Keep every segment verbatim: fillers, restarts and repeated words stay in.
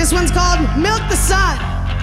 This one's called Milk the Sun.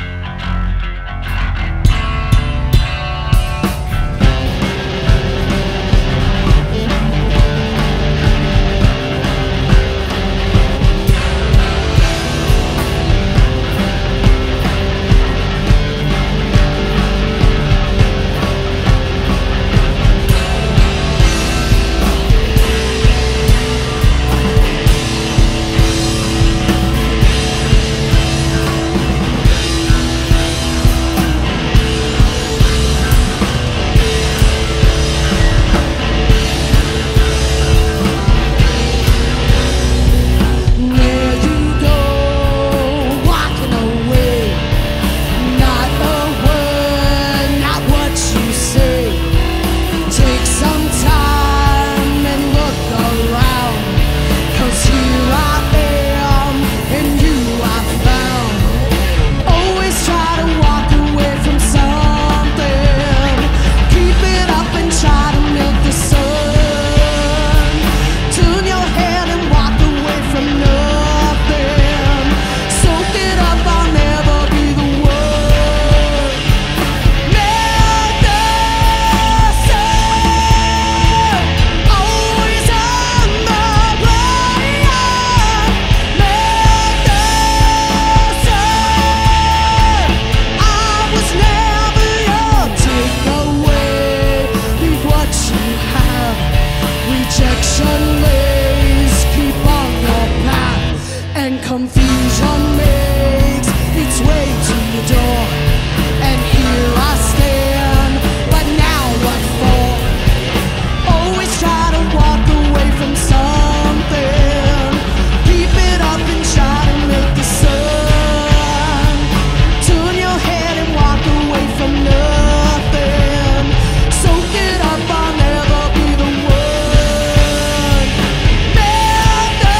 Confusion makes its way to the door, and here I stand, but now what for? Always try to walk away from something, keep it up and try to make the sun. Turn your head and walk away from nothing, soak it up, I'll never be the one. Melt the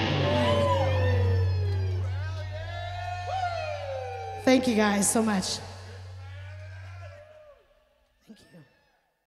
Thank you guys so much.